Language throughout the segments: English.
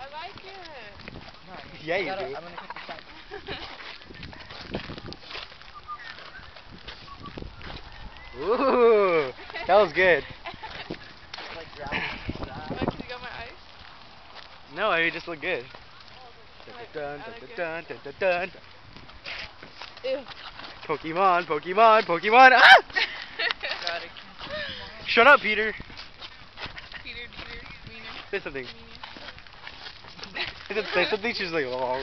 like it. Yeah, you do. I'm gonna get the shot. Ooh, that was good. Like drowning. Like, can you got my ice? No, you just look good. Dun, dun, dun, dun, dun, dun, dun. Ew. Pokemon, Pokemon, Pokemon. Ah! Got it. Shut up, Peter. Peter, wiener. Say something. Say something. She's like, oh, oh.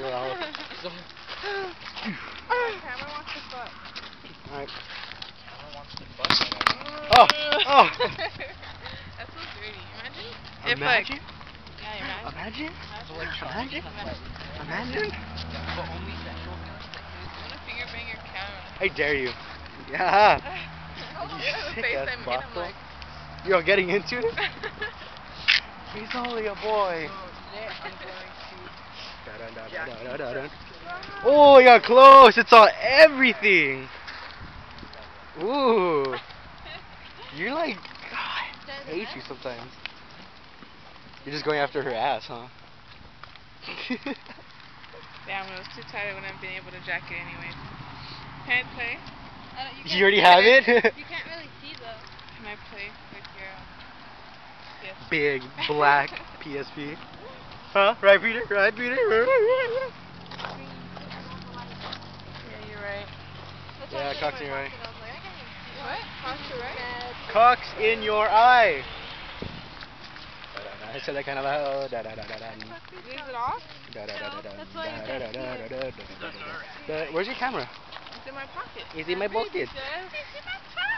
Cameron wants to fuck. Alright. Cameron wants to fuck. Oh, oh. That's so dirty. Imagine. If Imagine. like. Yeah, imagine. Imagine. Imagine. But only sexual feelings. I want to finger bang your camera. I dare you. Yeah. The sick face ass I made, I'm bottle. like. You're getting into it? He's only a boy. Today I'm going to Oh, you got close. It's on everything. Ooh. You're like, God, I hate you sometimes. You're just going after her ass, huh? Damn, it was too tight. I wouldn't have been able to jack it anyways. Can I play? You already have it? You can't really see though. Can I play with your yes. Big black PSP. Huh? Right, Peter? Right, Peter? Yeah, you're right. Yeah, cock's in your eye. What? Cock's your right? Cock's in your eye. Leave it off? Where's your camera? It's in my pocket. It's in my pocket.